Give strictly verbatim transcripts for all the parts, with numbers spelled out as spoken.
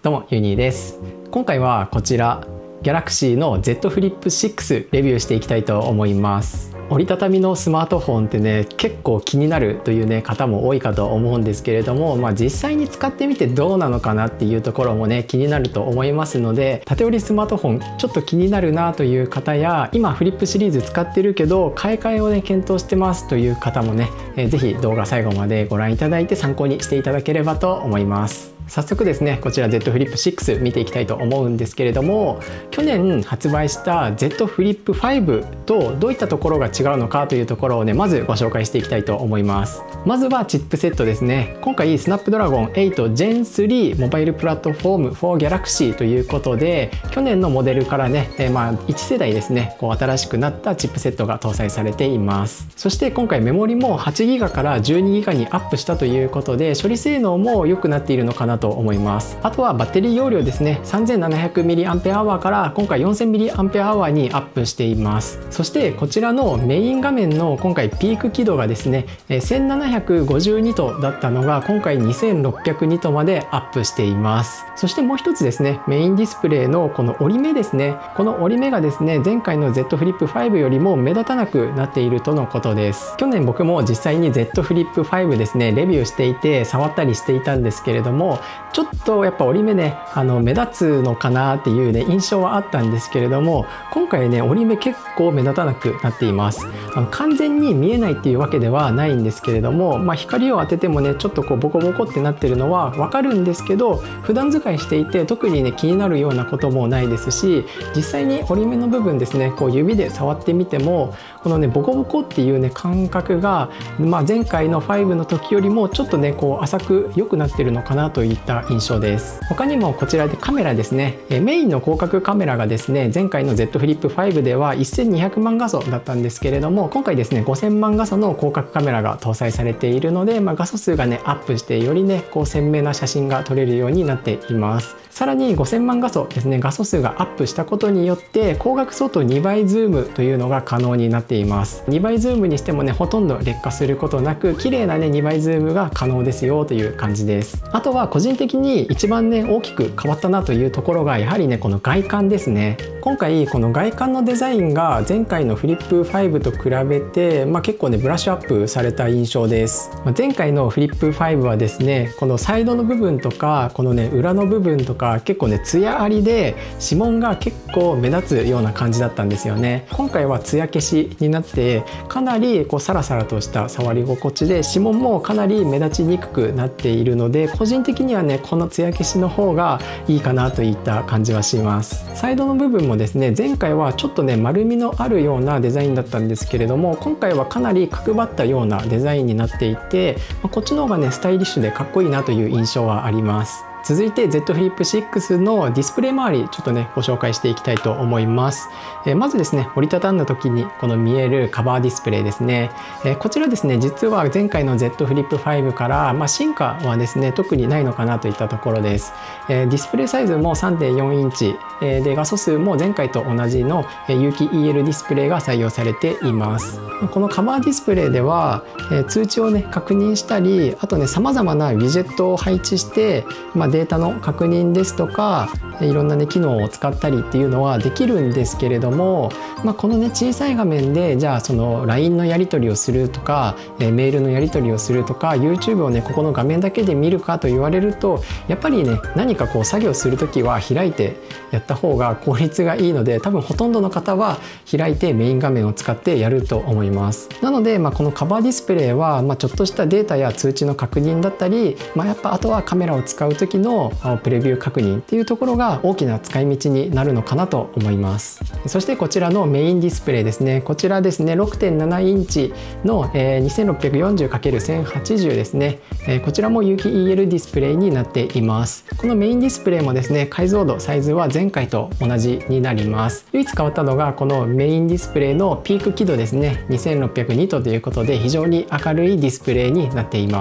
どうもユニーです。今回はこちら Galaxy の Z Flip シックスレビューしていきたいと思います。折りたたみのスマートフォンってね、結構気になるというね方も多いかと思うんですけれども、まあ、実際に使ってみてどうなのかなっていうところもね気になると思いますので、縦折りスマートフォンちょっと気になるなという方や、今フリップシリーズ使ってるけど買い替えをね検討してますという方もね、えー、ぜひ動画最後までご覧いただいて参考にしていただければと思います。早速ですね、こちら Z Flip シックス見ていきたいと思うんですけれども、去年発売した Z Flip ファイブとどういったところが違うのかというところをねまずご紹介していきたいと思います。まずはチップセットですね。今回スナップドラゴンエイトジェンスリー モバイルプラットフォーム for Galaxy ということで、去年のモデルからね、えー、まあいち世代ですね、こう新しくなったチップセットが搭載されています。そして今回メモリも はちギガ から じゅうにギガ にアップしたということで、処理性能も良くなっているのかなと思います。あとはバッテリー容量ですね、 さんぜんななひゃくミリアンペアアワー から今回 よんせんミリアンペアアワー にアップしています。そしてこちらのメイン画面の今回ピーク輝度がですね、せんななひゃくごじゅうニトだったのが今回にせんろっぴゃくニトまでアップしています。そしてもう一つですね、メインディスプレイのこの折り目ですね、この折り目がですね前回の Z Flip ファイブよりも目立たなくなっているとのことです。去年僕も実際に Z Flip ファイブですねレビューしていて触ったりしていたんですけれども、ちょっとやっぱ折り目ねあの目立つのかなっていうね印象はあったんですけれども、今回ね折り目結構目立たなくなっています。あの完全に見えないっていうわけではないんですけれども、まあ、光を当ててもねちょっとこうボコボコってなってるのはわかるんですけど、普段使いしていて特にね気になるようなこともないですし、実際に折り目の部分ですねこう指で触ってみてもこのねボコボコっていうね感覚が、まあ、前回のファイブの時よりもちょっとねこう浅く良くなってるのかなといった印象です。他にもこちらでカメラですね、えメインの広角カメラがですね前回の Z Flip ファイブではせんにひゃくまん画素だったんですけれども、今回ですねごせんまん画素の広角カメラが搭載されているので、まあ、画素数がねアップしてよりねこう鮮明な写真が撮れるようになっています。さらにごせんまん画素ですね、画素数がアップしたことによって光学相にばいズームというのが可能になっています。にばいズームにしてもねほとんど劣化することなく綺麗なねにばいズームが可能ですよという感じです。あとは個人的に一番ね大きく変わったなというところがやはりねこの外観ですね。今回この外観のデザインが前回のフリップファイブと比べて、まあ、結構ねブラッシュアップされた印象です。まあ、前回のフリップファイブはですねこのサイドの部分とかこのね裏の部分とか結構ねツヤありで指紋が結構目立つような感じだったんですよね。今回はツヤ消しになってかなりこうサラサラとした触り心地で、指紋もかなり目立ちにくくなっているので、個人的にはねこのツヤ消しの方がいいかなといった感じはします。サイドの部分もですね前回はちょっとね丸みのあるようなデザインだったんですけれども、今回はかなり角張ったようなデザインになっていて、こっちの方がねスタイリッシュでかっこいいなという印象はあります。続いて Z Flip シックスのディスプレイ周りちょっとねご紹介していきたいと思います。えー、まずですね折りたたんだ時にこの見えるカバーディスプレイですね。えー、こちらですね実は前回の Z Flip ファイブから、まあ、進化はですね特にないのかなといったところです。えー、ディスプレイサイズも さんてんよんインチ、えー、で画素数も前回と同じの有機 イーエル ディスプレイが採用されています。このカバーディスプレイでは、えー、通知をね確認したり、あとね様々なウィジェットを配置して、まあ、データの確認ですとかいろんなね機能を使ったりっていうのはできるんですけれども、まあ、このね小さい画面でじゃあその ライン のやり取りをするとかメールのやり取りをするとか YouTube をねここの画面だけで見るかと言われると、やっぱりね何かこう作業する時は開いてやった方が効率がいいので、多分ほとんどの方は開いてメイン画面を使ってやると思います。なので、まあ、このカバーディスプレイは、まあ、ちょっとしたデータや通知の確認だったり、まあ、やっぱあとはカメラを使う時のプレビュー確認っていうところが大きな使い道になるのかなと思います。そしてこちらのメインディスプレイですね。こちらですね ろくてんななインチの にせんろっぴゃくよんじゅうかけるせんはちじゅう ですね。こちらも有機 イーエル ディスプレイになっています。このメインディスプレイもですね解像度サイズは前回と同じになります。唯一変わったのがこのメインディスプレイのピーク輝度ですねにせんろっぴゃくニトということで非常に明るいディスプレイになっています。そ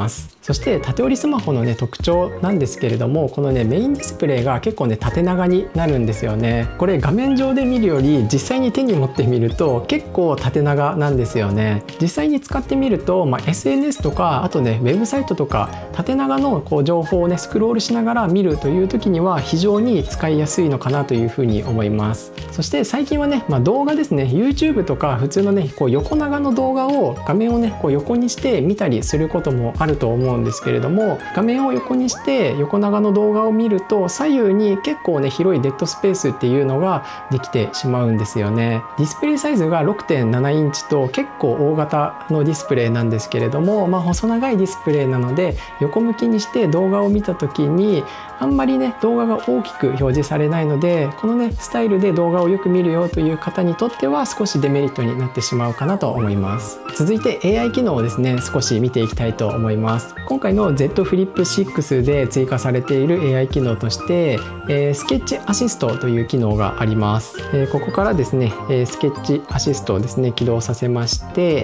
そして縦折りスマホのね特徴なんですけれども、このねメインディスプレイが結構ね縦長になるんですよね。これ画面上で見るより実際に手に持ってみると結構縦長なんですよね。実際に使ってみると、まあ、エスエヌエス とかあとねウェブサイトとか縦長のこう情報をねスクロールしながら見るという時には非常に使いやすいのかなというふうに思います。そして最近はね、まあ、動画ですね YouTube とか普通のねこう横長の動画を画面をねこう横にして見たりすることもあると思うんですけれども、画面を横にして横長の動画を見ると左右に結構ね広いデッドスペースっていうのができてしまうんですよね。ディスプレイサイズが ろくてんななインチと結構大型のディスプレイなんですけれども、まあ、細長いディスプレイなので横向きにして動画を見た時にあんまりね動画が大きく表示されないので、このねスタイルで動画をよく見るよという方にとっては少しデメリットになってしまうかなと思います。続いて エーアイ 機能をですね少し見ていきたいと思います。今回の Z Flip シックスで追加されている エーアイ 機能として、えー、スケッチアシストという機能があります。えー、ここからですね、えー、スケッチアシストをですね起動させまして、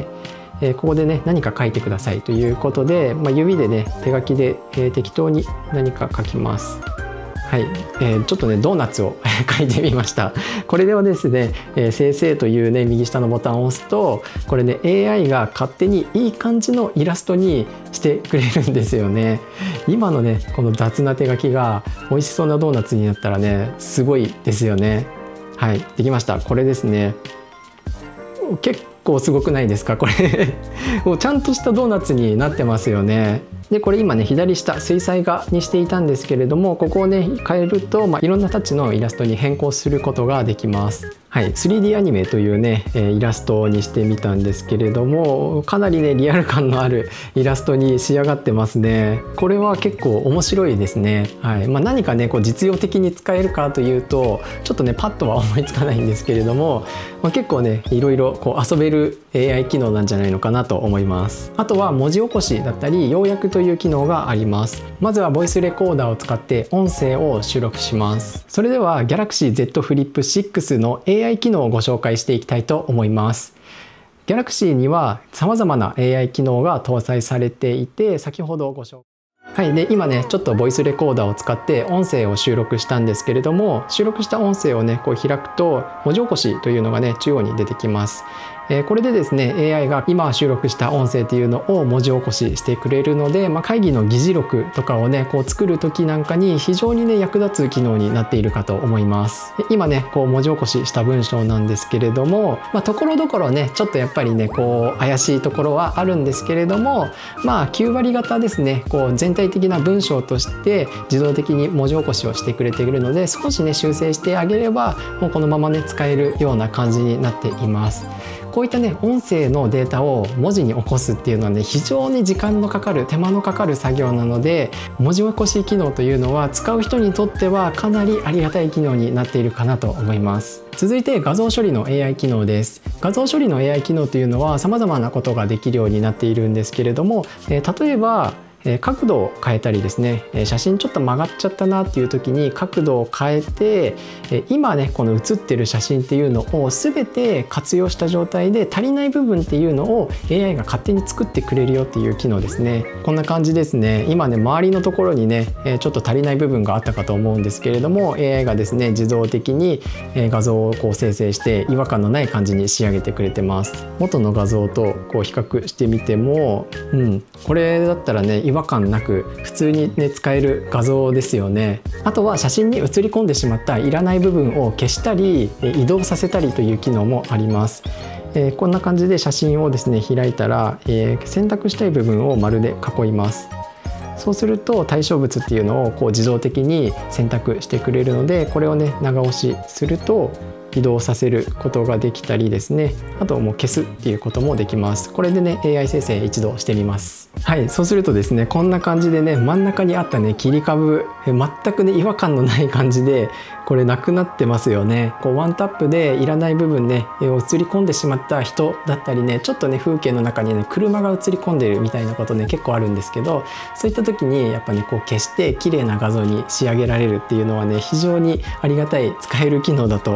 えー、ここでね何か書いてくださいということで、まあ、指でね手書きで、えー、適当に何か書きます。はい、えー、ちょっとねドーナツを書いてみました。これではですね、えー、生成というね右下のボタンを押すとこれね エーアイ が勝手にいい感じのイラストにしてくれるんですよね。今のねこの雑な手書きが美味しそうなドーナツになったらねすごいですよね。はい、できました。これですね。結構すごくないですかこれもうちゃんとしたドーナツになってますよね。でこれ今ね左下水彩画にしていたんですけれども、ここをね変えると、まあ、いろんなタッチのイラストに変更することができます。はい、スリーディー アニメというね、えー、イラストにしてみたんですけれども、かなりねリアル感のあるイラストに仕上がってますね。これは結構面白いですね。はい、まあ、何かねこう実用的に使えるかというとちょっとねパッとは思いつかないんですけれども、まあ、結構ねいろいろこう遊べる エーアイ 機能なんじゃないのかなと思います。あとは文字起こしだったり要約という機能があります。まずはボイスレコーダーを使って音声を収録します。それでは Galaxy Z Flip シックスの エーアイ 機能をご紹介していきたいと思います。Galaxy には様々な エーアイ 機能が搭載されていて、先ほどご紹介はい、で今ねちょっとボイスレコーダーを使って音声を収録したんですけれども、収録した音声をねこう開くと文字起こしというのがね中央に出てきます。えー、これでですね エーアイ が今収録した音声っていうのを文字起こししてくれるので、まあ、会議の議事録とかをねこう作る時なんかに非常にね役立つ機能になっているかと思います。今ねこう文字起こしした文章なんですけれども、まあ、ところどころねちょっとやっぱりねこう怪しいところはあるんですけれども、まあきゅう割方ですねこう全体的な文章として自動的に文字起こしをしてくれているので、少しね修正してあげればもうこのままね使えるような感じになっています。こういったね音声のデータを文字に起こすっていうのはね非常に時間のかかる手間のかかる作業なので、文字起こし機能というのは使う人にとってはかなりありがたい機能になっているかなと思います。続いて画像処理の エーアイ 機能です。画像処理の エーアイ 機能というのは様々なことができるようになっているんですけれども、えー、例えば角度を変えたりですね、写真ちょっと曲がっちゃったなっていう時に角度を変えて、今ねこの写ってる写真っていうのを全て活用した状態で足りない部分っていうのを エーアイ が勝手に作ってくれるよっていう機能ですね。こんな感じですね。今ね周りのところにねちょっと足りない部分があったかと思うんですけれども、 エーアイ がですね自動的に画像をこう生成して違和感のない感じに仕上げてくれてます。元の画像とこう比較してみても、うん、これだったらね違和感なく普通にね使える画像ですよね。あとは写真に写り込んでしまったいらない部分を消したり移動させたりという機能もあります。えー、こんな感じで写真をですね開いたら、えー、選択したい部分を丸で囲います。そうすると対象物っていうのをこう自動的に選択してくれるので、これをね長押しすると移動させることができたりですね、あともう消すっていうこともできます。これでね エーアイ 生成一度してみます。はい、そうするとですねこんな感じでね真ん中にあったね切り株全くね違和感のない感じでこれなくなってますよね。こうワンタップでいらない部分ね映り込んでしまった人だったりね、ちょっとね風景の中にね車が映り込んでるみたいなことね結構あるんですけど、そういった時にやっぱねこう消して綺麗な画像に仕上げられるっていうのはね非常にありがたい使える機能だと思います。 。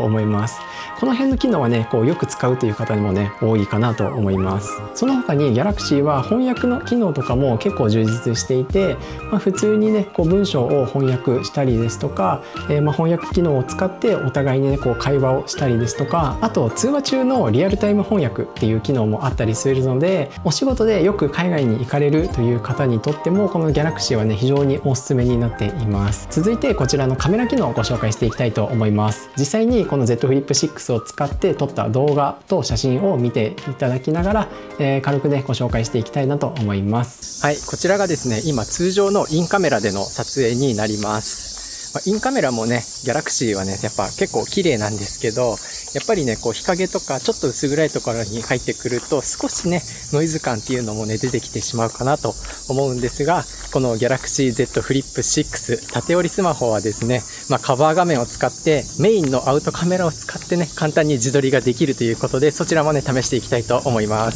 この辺の機能はねこうよく使うという方にもね多いかなと思います。その他に Galaxy は翻訳の機能とかも結構充実していて、まあ、普通にねこう文章を翻訳したりですとか、えー、まあ翻訳機能を使ってお互いにねこう会話をしたりですとか、あと通話中のリアルタイム翻訳っていう機能もあったりするので、お仕事でよく海外に行かれるという方にとってもこの Galaxy はね非常におすすめになっています。続いてこちらのカメラ機能をご紹介していきたいと思います。実際にこの Z Flip シックスを使って撮った動画と写真を見ていただきながら、えー、軽くねご紹介していきたいなと思います。はい、こちらがですね今通常のインカメラでの撮影になります。まあ、インカメラもね、ギャラクシーはね、やっぱ結構綺麗なんですけど、やっぱりね、こう日陰とかちょっと薄暗いところに入ってくると少しね、ノイズ感っていうのもね、出てきてしまうかなと思うんですが、この Galaxy Z Flip シックス縦折りスマホはですね、まあ、カバー画面を使ってメインのアウトカメラを使ってね、簡単に自撮りができるということで、そちらもね、試していきたいと思います。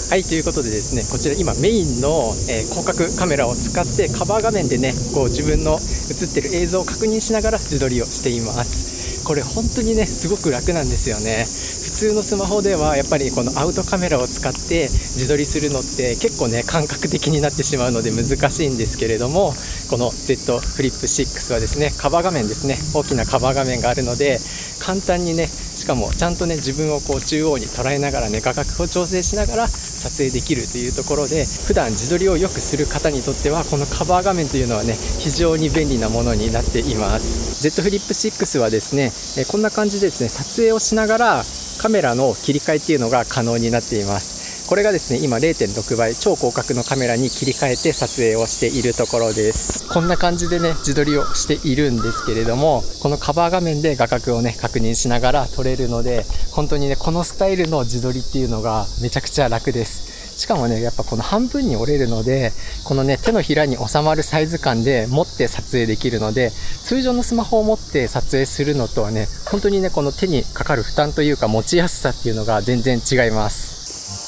はい、ということでですね、こちら今メインの、えー、広角カメラを使ってカバー画面でね、こう自分の映ってる映像を確認しながら自撮りをしています。これ本当にね、すごく楽なんですよね。普通のスマホではやっぱりこのアウトカメラを使って自撮りするのって結構ね、感覚的になってしまうので難しいんですけれども、この Z Flip シックスはですね、カバー画面ですね、大きなカバー画面があるので、簡単にね、しかもちゃんとね、自分をこう中央に捉えながらね、画角を調整しながら撮影できるというところで、普段自撮りをよくする方にとってはこのカバー画面というのはね、非常に便利なものになっています。 Z Flip シックスはですね、えこんな感じでですね、撮影をしながらカメラの切り替えっていうのが可能になっています。これがですね、今 れいてんろくばい超広角のカメラに切り替えて撮影をしているところです。こんな感じでね、自撮りをしているんですけれども、このカバー画面で画角をね、確認しながら撮れるので、本当にね、このスタイルの自撮りっていうのがめちゃくちゃ楽です。しかもね、やっぱこの半分に折れるので、このね、手のひらに収まるサイズ感で持って撮影できるので、通常のスマホを持って撮影するのとはね、本当にね、この手にかかる負担というか持ちやすさっていうのが全然違います。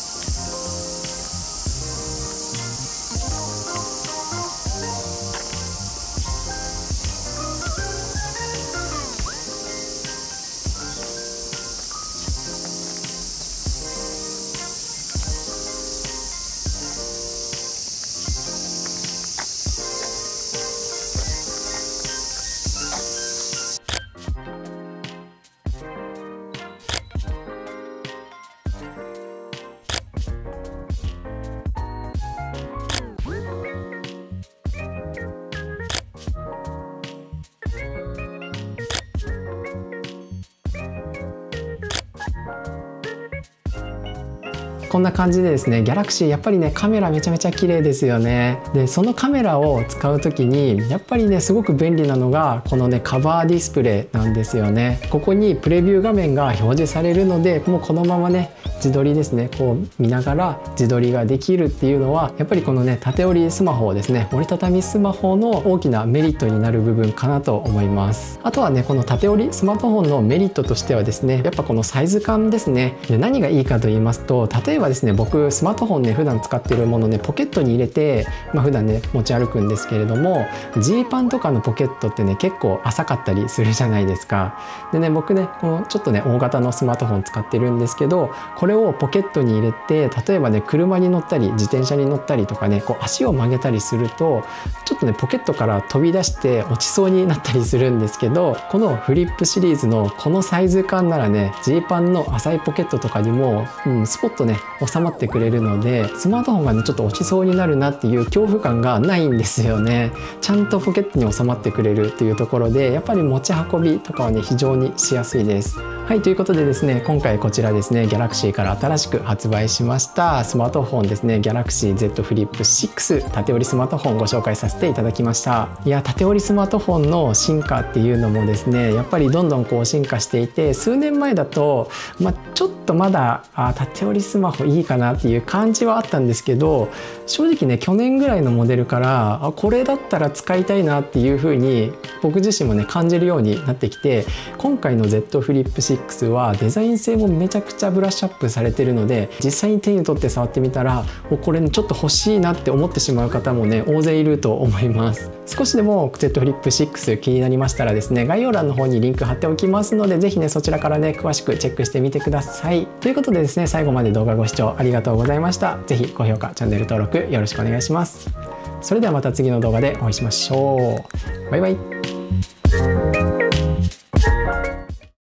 こんな感じでですね、ギャラクシーやっぱりね、カメラめちゃめちゃ綺麗ですよね。でそのカメラを使う時にやっぱりね、すごく便利なのがこのね、カバーディスプレイなんですよね。ここにプレビュー画面が表示されるので、もうこのままね、自撮りですね、こう見ながら自撮りができるっていうのは、やっぱりこのね、縦折りスマホをですね、折りたたみスマホの大きなメリットになる部分かなと思います。あとはね、この縦折りスマートフォンのメリットとしてはですね、やっぱこのサイズ感ですね。で何がいいかと言いますと、例えばですね、僕スマートフォンね、普段使っているものね、ポケットに入れて、まあ、普段ね持ち歩くんですけれども、ジーパンとかのポケットってね、結構浅かったりするじゃないですか。でね、僕ね、このちょっとね、大型のスマートフォン使ってるんですけど、これをポケットに入れて、例えばね、車に乗ったり自転車に乗ったりとかね、こう足を曲げたりするとちょっとね、ポケットから飛び出して落ちそうになったりするんですけど、このフリップシリーズのこのサイズ感ならね、ジーパンの浅いポケットとかにも、うん、スポッとね収まってくれるので、スマートフォンがねちょっと落ちそうになるなっていう恐怖感がないんですよね。ちゃんとポケットに収まってくれるっていうところで、やっぱり持ち運びとかはね、非常にしやすいです。はい、ということでですね、今回こちらですね、Galaxyから新しく発売しましたスマートフォンですね、Galaxy Z Flip シックス縦折りスマートフォンご紹介させていただきました。いや、縦折りスマートフォンの進化っていうのもですね、やっぱりどんどんこう進化していて、数年前だと、まあ、ちょっとまだあ縦折りスマホいいかなっていう感じはあったんですけど、正直ね、去年ぐらいのモデルからあこれだったら使いたいなっていう風に僕自身もね感じるようになってきて、今回の Z Flip シックスシックスはデザイン性もめちゃくちゃブラッシュアップされてるので、実際に手に取って触ってみたらもうこれちょっと欲しいなって思ってしまう方もね大勢いると思います。少しでも Z フリップシックス気になりましたらですね、概要欄の方にリンク貼っておきますので、是非ねそちらからね詳しくチェックしてみてください。ということでですね、最後まで動画ご視聴ありがとうございました。是非高評価、チャンネル登録よろしくお願いします。それではまた次の動画でお会いしましょう。バイバイ。